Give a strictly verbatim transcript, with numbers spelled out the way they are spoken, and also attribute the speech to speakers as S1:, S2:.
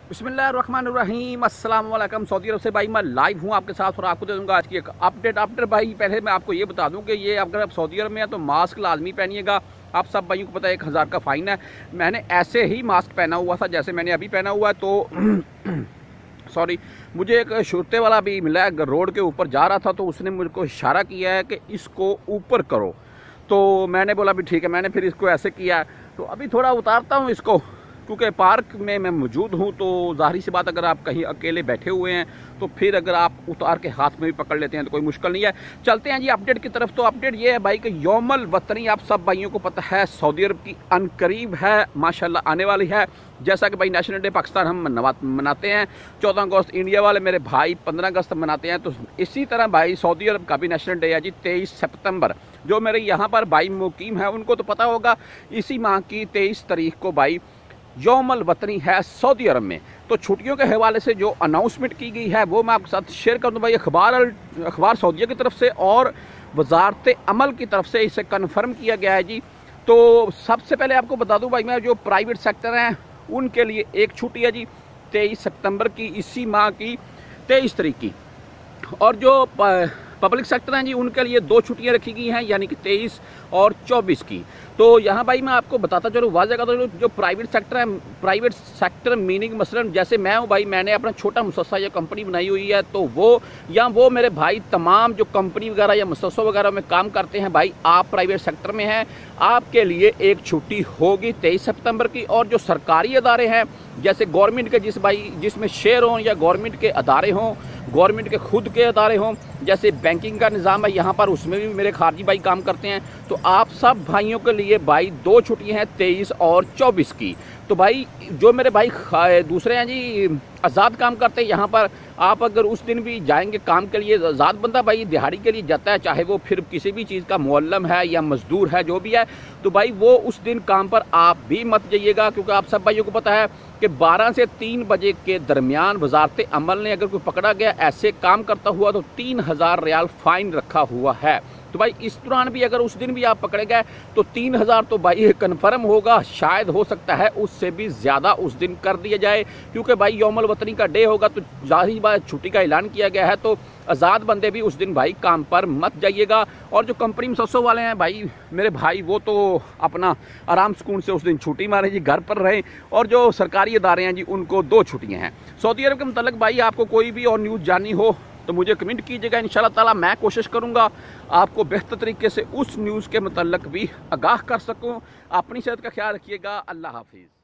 S1: बिस्मिल्लाहिर्रहमानिर्रहीम, अस्सलाम वालेकुम। सऊदी अरब से भाई मैं लाइव हूँ आपके साथ और आपको दे दूँगा आज की एक अपडेट। अपडेट भाई पहले मैं आपको ये बता दूँ कि ये अगर आप सऊदी अरब में हैं तो मास्क लाजमी पहनिएगा। आप सब भाइयों को पता है एक हज़ार का फ़ाइन है। मैंने ऐसे ही मास्क पहना हुआ था जैसे मैंने अभी पहना हुआ है, तो सॉरी मुझे एक शुरते वाला भी मिला है, रोड के ऊपर जा रहा था तो उसने मुझको इशारा किया है कि इसको ऊपर करो, तो मैंने बोला भी ठीक है। मैंने फिर इसको ऐसे किया, तो अभी थोड़ा उतारता हूँ इसको क्योंकि पार्क में मैं मौजूद हूँ। तो ज़ाहिर सी बात, अगर आप कहीं अकेले बैठे हुए हैं तो फिर अगर आप उतार के हाथ में भी पकड़ लेते हैं तो कोई मुश्किल नहीं है। चलते हैं जी अपडेट की तरफ। तो अपडेट ये है भाई कि यौमुल वतनी आप सब भाइयों को पता है सऊदी अरब की अनकरीब है, माशाल्लाह आने वाली है। जैसा कि भाई नेशनल डे पाकिस्तान हम मनाते हैं, चौदह अगस्त इंडिया वाले मेरे भाई पंद्रह अगस्त मनाते हैं, तो इसी तरह भाई सऊदी अरब का भी नेशनल डे है जी तेईस सितंबर। जो मेरे यहाँ पर भाई मुकीम है उनको तो पता होगा, इसी माह की तेईस तारीख को भाई यौमुल वतनी है सऊदी अरब में। तो छुट्टियों के हवाले से जो अनाउंसमेंट की गई है वो मैं आपके साथ शेयर कर दूँ भाई। अखबार अखबार सऊदीया की तरफ से और वजारत अमल की तरफ से इसे कन्फर्म किया गया है जी। तो सबसे पहले आपको बता दूं भाई, मैं जो प्राइवेट सेक्टर हैं उनके लिए एक छुट्टी है जी तेईस सितंबर की, इसी माह की तेईस तारीख की। और जो पब्लिक सेक्टर हैं जी उनके लिए दो छुट्टियां रखी गई हैं, यानी कि तेईस और चौबीस की। तो यहाँ भाई मैं आपको बताता चलूँ वाज़ह का, तो जो प्राइवेट सेक्टर है, प्राइवेट सेक्टर मीनिंग मसलन जैसे मैं हूँ भाई, मैंने अपना छोटा मुसस्सा या कंपनी बनाई हुई है, तो वो या वो मेरे भाई तमाम जो कंपनी वगैरह या मुसस्सा वगैरह में काम करते हैं भाई, आप प्राइवेट सेक्टर में हैं, आपके लिए एक छुट्टी होगी तेईस सितंबर की। और जो सरकारी अदारे हैं जैसे गवर्नमेंट के जिस भाई जिसमें शेयर हों या गवर्नमेंट के अदारे हों, गवर्नमेंट के खुद के अदारे हों, जैसे बैंकिंग का निज़ाम है यहाँ पर, उसमें भी मेरे खारजी भाई काम करते हैं। तो आप सब भाइयों के लिए भाई दो छुट्टियाँ हैं तेईस और चौबीस की। तो भाई जो मेरे भाई दूसरे हैं जी आज़ाद काम करते हैं यहाँ पर, आप अगर उस दिन भी जाएंगे काम के लिए, आज़ाद बंदा भाई दिहाड़ी के लिए जाता है, चाहे वो फिर किसी भी चीज़ का मुअल्लम है या मजदूर है जो भी है, तो भाई वो उस दिन काम पर आप भी मत जाइएगा। क्योंकि आप सब भाइयों को पता है कि बारह से तीन बजे के दरमियान वजारत अमल ने अगर कोई पकड़ा गया ऐसे काम करता हुआ तो तीन हज़ार रियाल फ़ाइन रखा हुआ है। तो भाई इस दौरान भी अगर उस दिन भी आप पकड़े गए तो तीन हज़ार तो भाई कन्फर्म होगा, शायद हो सकता है उससे भी ज़्यादा उस दिन कर दिया जाए। क्योंकि भाई यौमुल वतनी का डे होगा तो जाहिर बात छुट्टी का ऐलान किया गया है, तो आज़ाद बंदे भी उस दिन भाई काम पर मत जाइएगा। और जो कंपनी मुसस्सों वाले हैं भाई मेरे भाई, वो तो अपना आराम सुकून से उस दिन छुट्टी मारे जी, घर पर रहें। और जो सरकारी अदारे हैं जी उनको दो छुट्टियाँ हैं। सऊदी अरब के मतलब भाई आपको कोई भी और न्यूज़ जाननी हो तो मुझे कमेंट कीजिएगा, इंशाल्लाह ताला मैं कोशिश करूंगा आपको बेहतर तरीके से उस न्यूज़ के मतलब भी आगाह कर सकूं। अपनी सेहत का ख्याल रखिएगा। अल्लाह हाफिज़।